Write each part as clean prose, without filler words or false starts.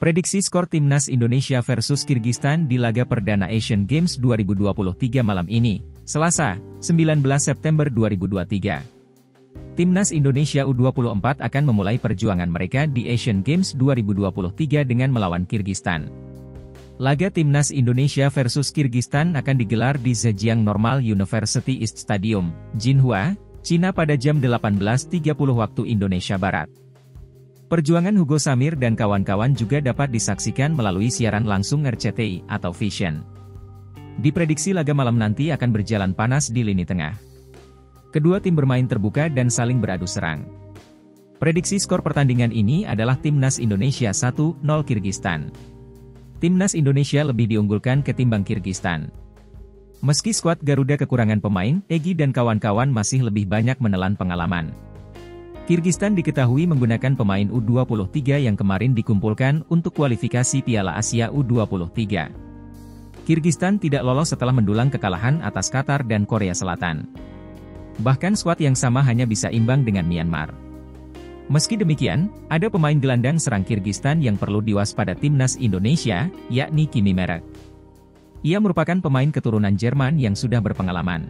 Prediksi skor Timnas Indonesia versus Kirgistan di laga perdana Asian Games 2023 malam ini, Selasa, 19 September 2023. Timnas Indonesia U24 akan memulai perjuangan mereka di Asian Games 2023 dengan melawan Kirgistan. Laga Timnas Indonesia versus Kirgistan akan digelar di Zhejiang Normal University East Stadium, Jinhua, Cina pada jam 18.30 waktu Indonesia Barat. Perjuangan Hugo Samir dan kawan-kawan juga dapat disaksikan melalui siaran langsung RCTI atau Vision. Diprediksi laga malam nanti akan berjalan panas di lini tengah. Kedua tim bermain terbuka dan saling beradu serang. Prediksi skor pertandingan ini adalah Timnas Indonesia 1-0 Kirgistan. Timnas Indonesia lebih diunggulkan ketimbang Kirgistan. Meski skuad Garuda kekurangan pemain, Egy dan kawan-kawan masih lebih banyak menelan pengalaman. Kirgistan diketahui menggunakan pemain U23 yang kemarin dikumpulkan untuk kualifikasi Piala Asia U23. Kirgistan tidak lolos setelah mendulang kekalahan atas Qatar dan Korea Selatan. Bahkan skuad yang sama hanya bisa imbang dengan Myanmar. Meski demikian, ada pemain gelandang serang Kirgistan yang perlu diwaspada Timnas Indonesia, yakni Kimi Merek. Ia merupakan pemain keturunan Jerman yang sudah berpengalaman.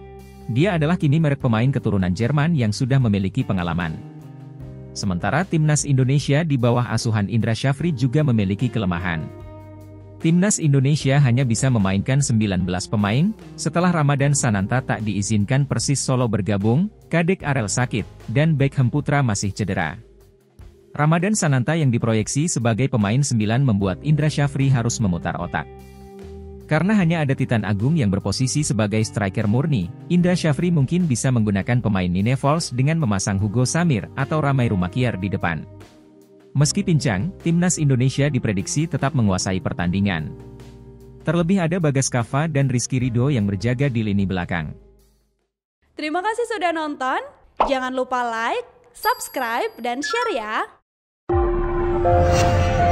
Dia adalah Kimi Merek, pemain keturunan Jerman yang sudah memiliki pengalaman. Sementara Timnas Indonesia di bawah asuhan Indra Syafri juga memiliki kelemahan. Timnas Indonesia hanya bisa memainkan 19 pemain, setelah Ramadan Sananta tak diizinkan Persis Solo bergabung, Kadek Arel sakit, dan Beckham Putra masih cedera. Ramadan Sananta yang diproyeksi sebagai pemain 9 membuat Indra Syafri harus memutar otak. Karena hanya ada Titan Agung yang berposisi sebagai striker murni, Indra Syafri mungkin bisa menggunakan pemain Nine Falls dengan memasang Hugo Samir atau Ramai Rumakiar di depan. Meski pincang, Timnas Indonesia diprediksi tetap menguasai pertandingan. Terlebih ada Bagas Kava dan Rizky Ridho yang berjaga di lini belakang. Terima kasih sudah nonton, jangan lupa like, subscribe, dan share ya!